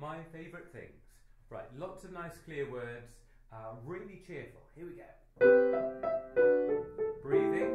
my favourite things. Right, lots of nice clear words, really cheerful. Here we go. Breathing.